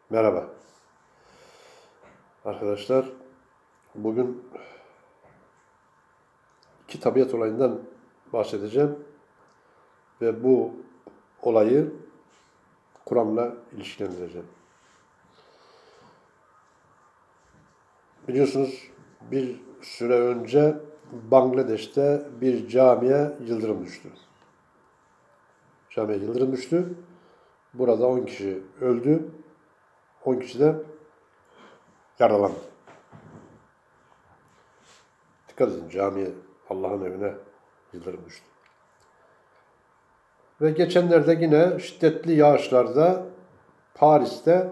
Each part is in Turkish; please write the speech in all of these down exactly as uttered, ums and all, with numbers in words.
Merhaba arkadaşlar. Bugün iki tabiat olayından bahsedeceğim ve bu olayı Kur'an'la ilişkilendireceğim. Biliyorsunuz bir süre önce Bangladeş'te bir camiye yıldırım düştü. Camiye yıldırım düştü. Burada on kişi öldü. on kişi de yaralandı. Dikkat edin, camiye, Allah'ın evine yıldırım düştü. Ve geçenlerde yine şiddetli yağışlarda Paris'te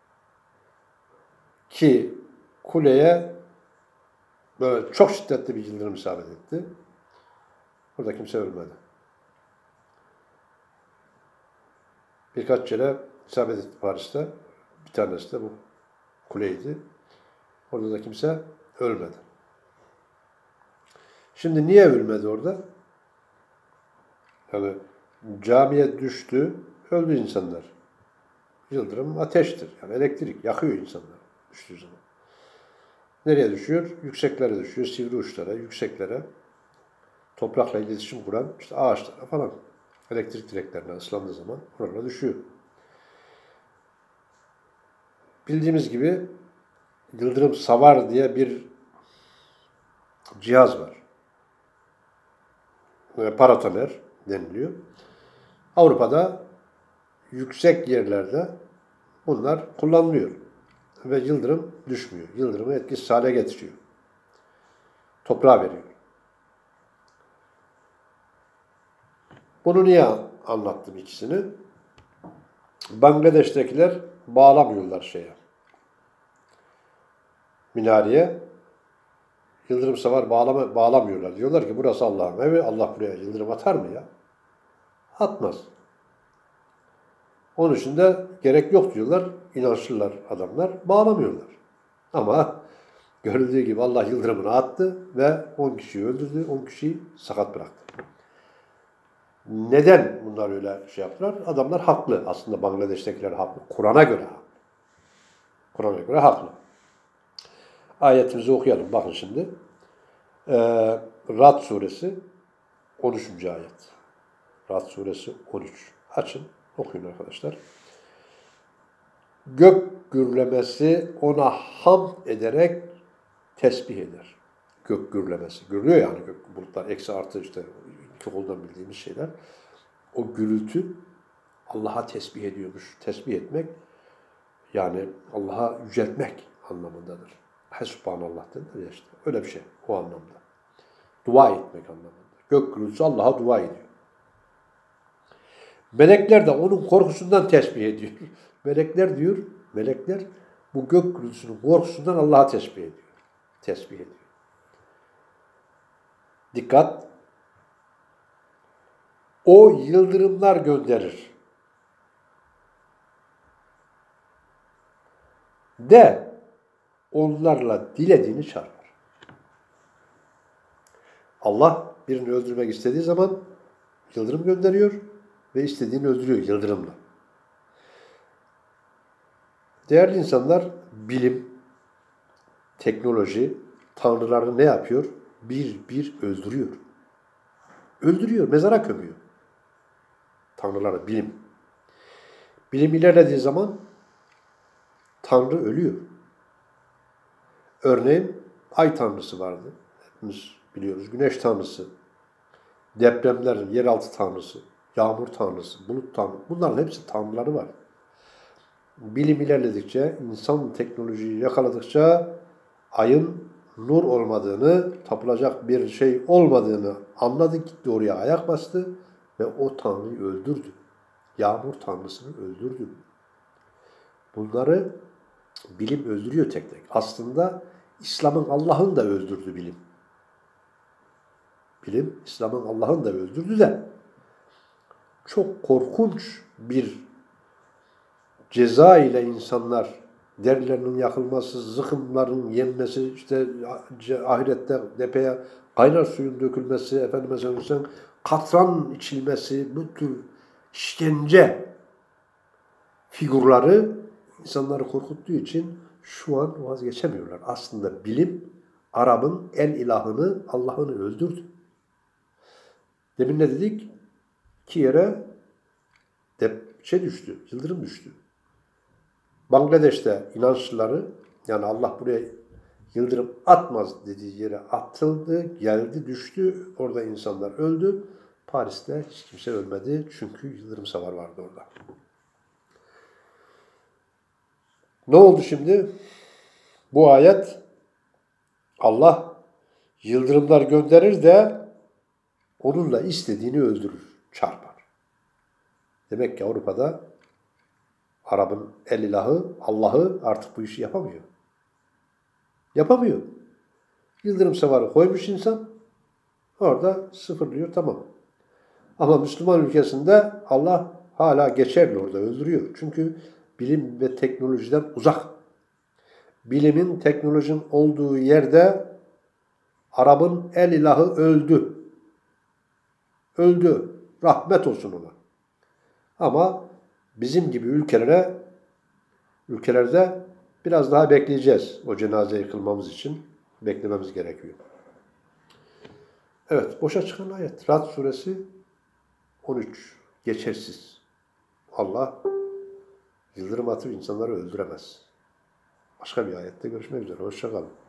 ki kuleye böyle çok şiddetli bir yıldırım isabet etti. Burada kimse ölmedi. Birkaç yere isabet etti Paris'te. Bir tanesi de bu kuleydi. Orada da kimse ölmedi. Şimdi niye ölmedi orada? Yani camiye düştü, öldü insanlar. Yıldırım ateştir. Yani elektrik yakıyor insanlar düştüğü zaman. Nereye düşüyor? Yükseklere düşüyor. Sivri uçlara, yükseklere. Toprakla iletişim kuran işte ağaçlara falan. Elektrik direklerine ıslandığı zaman oralara düşüyor. Bildiğimiz gibi yıldırım savar diye bir cihaz var. Paratoner deniliyor. Avrupa'da yüksek yerlerde bunlar kullanılıyor. Ve yıldırım düşmüyor. Yıldırımı etkisiz hale getiriyor. Toprağa veriyor. Bunu niye anlattım ikisini? Bangladeş'tekiler bağlamıyorlar şeye. Minareye. Yıldırım savar bağlama, bağlamıyorlar. Diyorlar ki burası Allah'ın evi. Allah buraya yıldırım atar mı ya? Atmaz. Onun için de gerek yok diyorlar. İnançlılar adamlar. Bağlamıyorlar. Ama görüldüğü gibi Allah yıldırımını attı ve on kişiyi öldürdü. on kişiyi sakat bıraktı. Neden bunlar öyle şey yaptılar? Adamlar haklı. Aslında Bangladeş'tekiler haklı. Kur'an'a göre haklı. Kur'an'a göre haklı. Ayetimizi okuyalım. Bakın şimdi. Ee, Ra'd suresi on üçüncü ayet. Ra'd suresi on üç. Açın. Okuyun arkadaşlar. Gök gürlemesi ona hamd ederek tesbih eder. Gök gürlemesi. Gürlüyor yani gök bulutlar. Eksi artı işte iki koldan bildiğimiz şeyler. O gürültü Allah'a tesbih ediyormuş. Tesbih etmek yani Allah'a yüceltmek anlamındadır. Subhanallah denir ya işte. Öyle bir şey o anlamda. Dua etmek anlamında. Gök gürültüsü Allah'a dua ediyor. Melekler de onun korkusundan tesbih ediyor. Melekler diyor, melekler bu gök gürültüsünün korkusundan Allah'a tesbih ediyor. Tesbih ediyor. Dikkat! O yıldırımlar gönderir. De onlarla dilediğini çarpar. Allah birini öldürmek istediği zaman yıldırım gönderiyor ve istediğini öldürüyor yıldırımla. Değerli insanlar, bilim, teknoloji, tanrıları ne yapıyor? Bir bir öldürüyor. Öldürüyor, mezara gömüyor. Tanrıları, bilim. Bilim ilerlediği zaman tanrı ölüyor. Örneğin ay tanrısı vardı. Hepimiz biliyoruz. Güneş tanrısı, depremlerin yeraltı tanrısı, yağmur tanrısı, bulut tanrısı. Bunların hepsi tanrıları var. Bilim ilerledikçe, insan teknolojiyi yakaladıkça ayın nur olmadığını, tapılacak bir şey olmadığını anladı, gitti oraya ayak bastı ve o tanrıyı öldürdü. Yağmur tanrısını öldürdü. Bunları bilim öldürüyor tek tek. Aslında İslam'ın Allah'ın da öldürdü bilim. Bilim, İslam'ın Allah'ın da öldürdü de çok korkunç bir ceza ile insanlar derilerinin yakılması, zıkımların yenmesi, işte ahirette depeye kaynar suyun dökülmesi, efendime söyleyeyim, katran içilmesi, bu tür işkence figürleri insanları korkuttuğu için şu an vazgeçemiyorlar. Aslında bilim Arap'ın el ilahını, Allah'ını öldürdü. Demin ne dedik? İki yere dep şey düştü, yıldırım düştü. Bangladeş'te inançlıları, yani Allah buraya yıldırım atmaz dediği yere atıldı, geldi, düştü. Orada insanlar öldü. Paris'te hiç kimse ölmedi. Çünkü yıldırım savar vardı orada. Ne oldu şimdi? Bu ayet Allah yıldırımlar gönderir de onunla istediğini öldürür, çarpar. Demek ki Avrupa'da Arap'ın el ilahı, Allah'ı artık bu işi yapamıyor. Yapamıyor. Yıldırım savarı koymuş insan, orada sıfırlıyor, tamam. Ama Müslüman ülkesinde Allah hala geçerli orada, öldürüyor. Çünkü bilim ve teknolojiden uzak. Bilimin, teknolojinin olduğu yerde Arap'ın el ilahı öldü. Öldü. Rahmet olsun ona. Ama bizim gibi ülkelere, ülkelerde biraz daha bekleyeceğiz. O cenazeyi kılmamız için beklememiz gerekiyor. Evet, boşa çıkan ayet. Ra'd suresi on üç. Geçersiz. Allah yıldırım atıp insanları öldüremez. Başka bir ayette görüşmek üzere. Hoşça kalın.